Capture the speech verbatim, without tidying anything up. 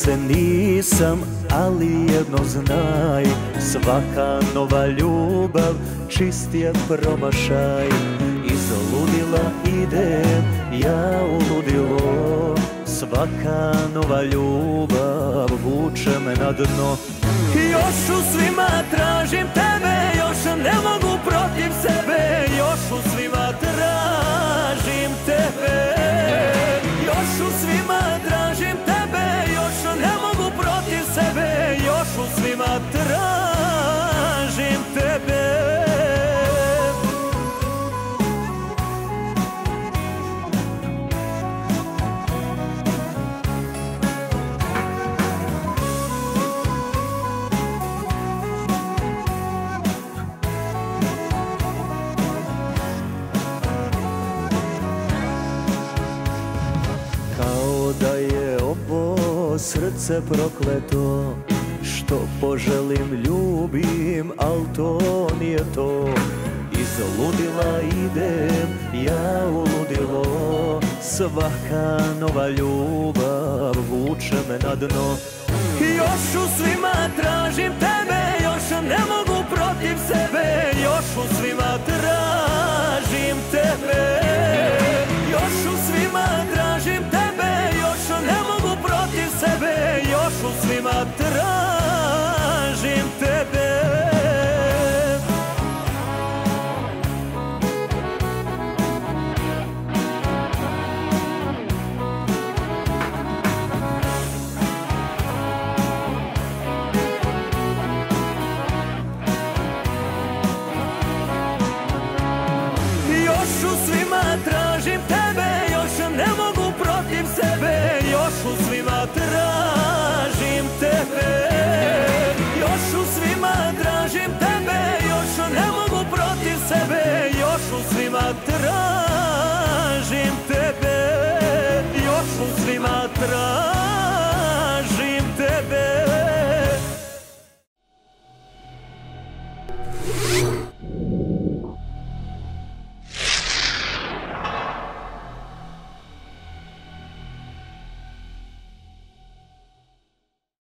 se nisam, ali jedno znaj, svaka nova ljubav čist je promašaj. Iz ludila idem ja u ludilo, svaka nova ljubav vuče me na dno. Još u svima tražim tebe, još ne mogu protiv sebe, još u svima tražim tebe. Još u svima tražim tebe, još ne mogu protiv sebe, još u svima tražim tebe. Da je ovo srce prokleto, što poželim ljubim, al to nije to. Iz ludila idem ja u ludilo, svaka nova ljubav vuče me na dno. Još u svima tražim tebe, još ne mogu protiv sebe, još u svima tražim tebe. Još u svima tražim tebe, još ne mogu protiv sebe, još u svima tražim tebe. Još u svima tražim tebe, još ne mogu protiv sebe, još u svima tražim tebe. Još u svima tražim tebe, još ne mogu protiv sebe, još u svima tražim tebe.